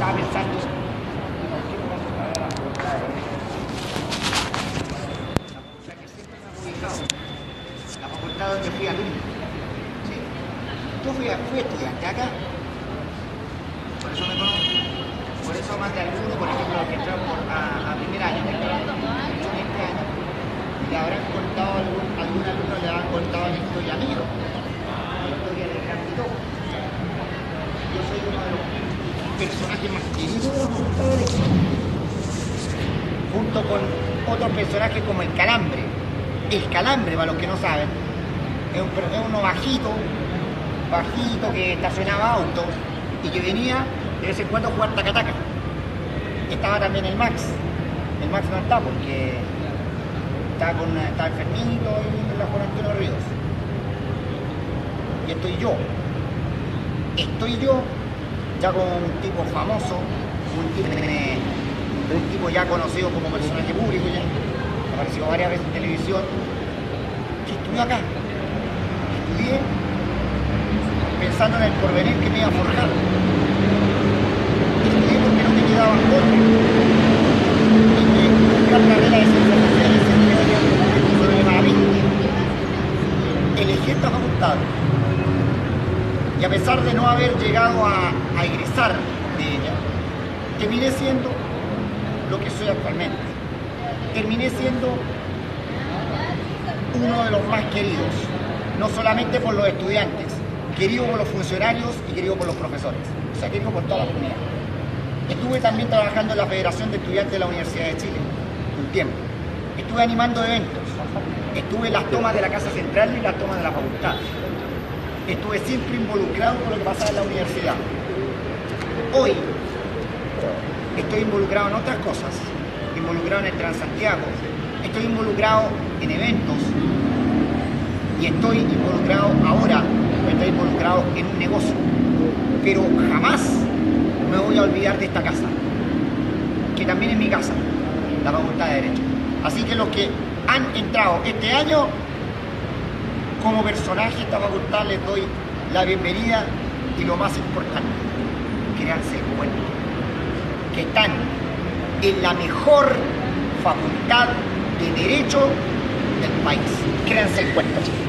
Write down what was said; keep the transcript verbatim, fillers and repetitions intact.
estaba pensando, ¿por qué no vamos a ver la facultad de Derecho? La facultad que siempre me ha ubicado, la facultad donde fui alumno. ¿Sí? Yo fui, fui estudiante acá, por eso me conozco. Por eso más de alguno, por ejemplo, los que entraron por, a, a primer año, que son veinte años, le habrán contado a algún, algún alumno, le habrán contado la historia mía, la historia del Gran Tito. Yo soy uno de los personajes más queridos de la facultad de Derecho, junto con otros personajes como el Calambre. El Calambre, para los que no saben, es, un, es uno bajito, bajito que estacionaba autos y que venía de vez en cuando a jugar tacataca. Estaba también el Max. El Max no está porque está, con, está enfermito y en la Juan Antonio Ríos. Y estoy yo. Estoy yo ya con un tipo famoso, un tipo, un tipo ya conocido como personaje público, ya apareció varias veces en televisión, que estudió acá. Estudié pensando en el porvenir que me iba a forjar. Estudié porque no me quedaban otros. Y que buscar carrera de ciencias sociales se me va a mí. Elegí esta facultad. Y a pesar de no haber llegado a, a egresar de ella, terminé siendo lo que soy actualmente. Terminé siendo uno de los más queridos, no solamente por los estudiantes, querido por los funcionarios y querido por los profesores, o sea, querido por toda la comunidad. Estuve también trabajando en la Federación de Estudiantes de la Universidad de Chile un tiempo. Estuve animando eventos, estuve en las tomas de la Casa Central y las tomas de la facultad. Estuve siempre involucrado con lo que pasaba en la universidad. Hoy estoy involucrado en otras cosas, involucrado en el Transantiago, estoy involucrado en eventos y estoy involucrado ahora, estoy involucrado en un negocio, pero jamás me voy a olvidar de esta casa, que también es mi casa, la Facultad de Derecho. Así que los que han entrado este año como personaje de esta facultad les doy la bienvenida y lo más importante, créanse el cuento, que están en la mejor facultad de Derecho del país. Créanse el cuento.